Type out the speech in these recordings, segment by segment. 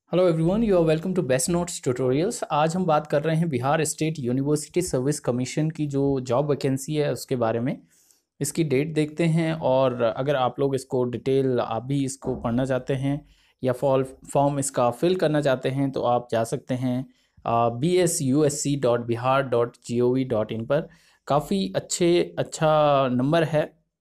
Hello everyone, you are welcome to best notes tutorials. आज हम बात कर रहे हैं Bihar state university service commission की जो जॉब वैकेंसी है उसके बारे में। इसकी डेट देखते हैं और अगर आप लोग इसको डिटेल आप भी इसको पढ़ना चाहते हैं या फॉर्म इसका फिल करना चाहते हैं तो आप जा सकते हैं BSUSC.bihar.gov.in पर। काफ़ी अच्छा नंबर है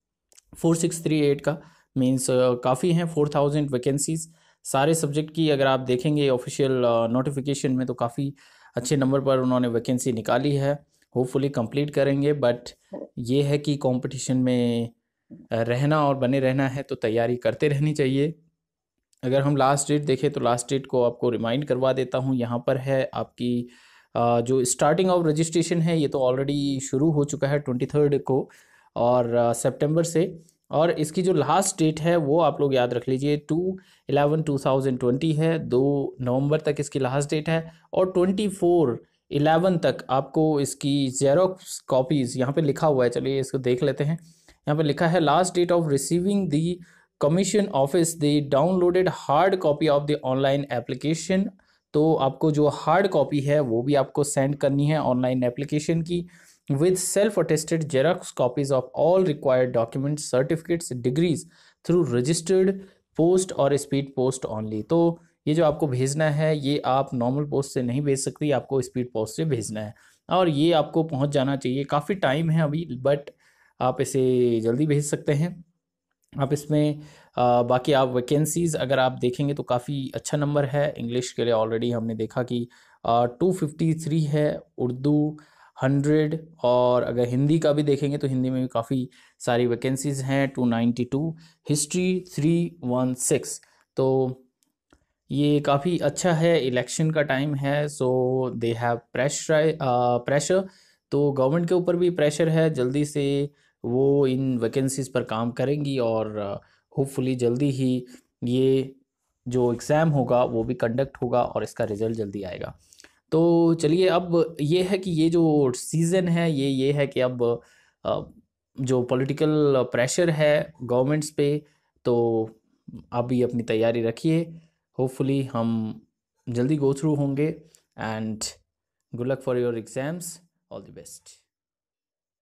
4638 का। मीन्स काफ़ी हैं 4000 वैकेंसीज सारे सब्जेक्ट की। अगर आप देखेंगे ऑफिशियल नोटिफिकेशन में तो काफ़ी अच्छे नंबर पर उन्होंने वैकेंसी निकाली है। होपफुली कंप्लीट करेंगे, बट ये है कि कंपटीशन में रहना और बने रहना है तो तैयारी करते रहनी चाहिए। अगर हम लास्ट डेट देखें तो लास्ट डेट को आपको रिमाइंड करवा देता हूँ। यहाँ पर है आपकी जो स्टार्टिंग ऑफ रजिस्ट्रेशन है ये तो ऑलरेडी शुरू हो चुका है 23 को और सितंबर से। और इसकी जो लास्ट डेट है वो आप लोग याद रख लीजिए 2/11/2020 है। 2 नवंबर तक इसकी लास्ट डेट है और 24/11 तक आपको इसकी जेरोक्स कॉपीज़ यहाँ पे लिखा हुआ है। चलिए इसको देख लेते हैं। यहाँ पे लिखा है last date of receiving the commission office the downloaded hard copy of the online application. तो आपको जो हार्ड कॉपी है वो भी आपको सेंड करनी है ऑनलाइन एप्लीकेशन की with self-attested Xerox copies of all required documents, certificates, degrees through registered post और speed post only। तो ये जो आपको भेजना है ये आप नॉर्मल पोस्ट से नहीं भेज सकती, आपको स्पीड पोस्ट से भेजना है और ये आपको पहुंच जाना चाहिए। काफ़ी टाइम है अभी, बट आप इसे जल्दी भेज सकते हैं। आप इसमें बाकी आप वैकेंसीज़ अगर आप देखेंगे तो काफ़ी अच्छा नंबर है। इंग्लिश के लिए ऑलरेडी हमने देखा कि 253 है, उर्दू 100, और अगर हिंदी का भी देखेंगे तो हिंदी में भी काफ़ी सारी वैकेंसीज़ हैं 292, हिस्ट्री 316। तो ये काफ़ी अच्छा है। इलेक्शन का टाइम है सो दे हैव प्रेशर। तो गवर्नमेंट के ऊपर भी प्रेशर है, जल्दी से वो इन वैकेंसीज़ पर काम करेंगी और होपफुली जल्दी ही ये जो एग्ज़ाम होगा वो भी कंडक्ट होगा और इसका रिज़ल्ट जल्दी आएगा। तो चलिए, अब ये है कि ये जो सीज़न है ये है कि अब जो पॉलिटिकल प्रेशर है गवर्नमेंट्स पे, तो आप भी अपनी तैयारी रखिए। होपफुली हम जल्दी गो थ्रू होंगे and good luck for your exams. All the best.